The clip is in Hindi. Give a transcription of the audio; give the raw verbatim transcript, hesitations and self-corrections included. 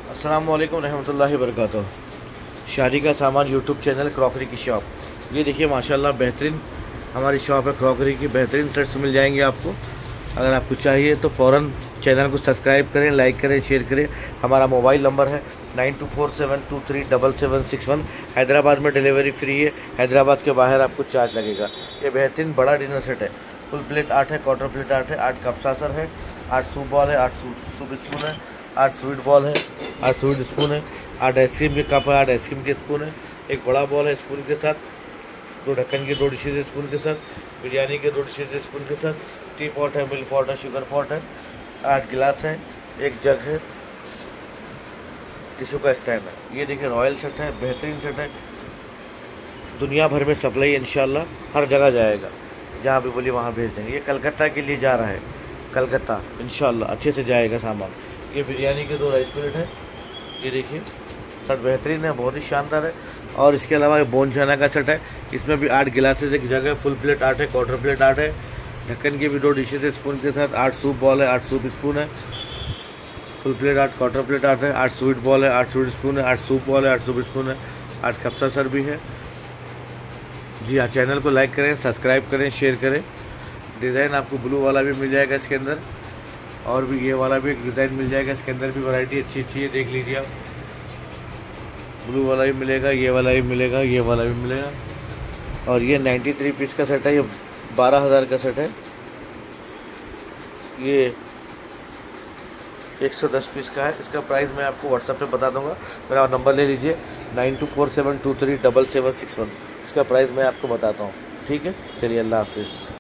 अस्सलाम वालेकुम रहमतुल्लाहि वबरकातुहू। शादी का सामान यूट्यूब चैनल क्रॉकरी की शॉप। ये देखिए माशाल्लाह बेहतरीन हमारी शॉप है क्रॉकरी की। बेहतरीन सेट्स मिल जाएंगे आपको। अगर आपको चाहिए तो फ़ौरन चैनल को सब्सक्राइब करें, लाइक करें, शेयर करें। हमारा मोबाइल नंबर है nine two four seven two three double seven six one. Hyderabad में डिलीवरी फ्री है, हैदराबाद के बाहर आपको चार्ज लगेगा। ये बेहतरीन बड़ा डिनर सेट है। फुल प्लेट आठ है, क्वार्टर प्लेट आठ है, आठ कप सासर है, आठ सूप बॉल है, आठ सूप स्पून है, आठ स्वीट बॉल है, आठ स्वीट स्पून है, आठ आइसक्रीम के कप है, आठ आइसक्रीम के स्पून है, एक बड़ा बॉल है स्पून के साथ, दो ढक्कन के दो डिशेज स्पून के साथ, बिरयानी के दो डिशेज स्पून के साथ, टी पॉट है, मिल्क पॉट है, शुगर पॉट है, आठ गिलास है, एक जग है, टिशू का स्टैंड है। ये देखिए रॉयल सेट है, बेहतरीन सेट है। दुनिया भर में सप्लाई इंशाल्लाह हर जगह जाएगा, जहाँ भी बोली वहाँ भेज देंगे। ये कलकत्ता के लिए जा रहा है, कलकत्ता इंशाल्लाह अच्छे से जाएगा सामान। ये बिरयानी के दो राइस प्लेट है। ये देखिए सेट बेहतरीन है, बहुत ही शानदार है। और इसके अलावा ये बोन चाना का सेट है। इसमें भी आठ गिलासेस एक जगह, फुल प्लेट आठ है, क्वार्टर प्लेट आठ है, ढक्कन के भी दो डिशेज है स्पून के साथ, आठ सूप बॉल है, आठ सूप स्पून है, फुल प्लेट आठ, क्वार्टर प्लेट आठ है, आठ स्वीट बॉल है, आठ स्वीट स्पून है, आठ सूप बॉल है, आठ सूप स्पून है, आठ कप्सा सर भी है। जी हाँ, चैनल को लाइक करें, सब्सक्राइब करें, शेयर करें। डिज़ाइन आपको ब्लू वाला भी मिल जाएगा इसके अंदर, और भी ये वाला भी एक डिज़ाइन मिल जाएगा। इसके अंदर भी वैरायटी अच्छी अच्छी है, देख लीजिए आप। ब्लू वाला भी मिलेगा, ये वाला भी मिलेगा, ये वाला भी मिलेगा। और ये तिरानवे पीस का सेट है, ये बारह हज़ार का सेट है। ये एक सौ दस पीस का है। इसका प्राइस मैं आपको व्हाट्सएप पे बता दूंगा। मेरा नंबर ले लीजिए nine two four seven two three double seven six one. इसका प्राइस मैं आपको बताता हूँ, ठीक है। चलिए, अल्लाह हाफिज़।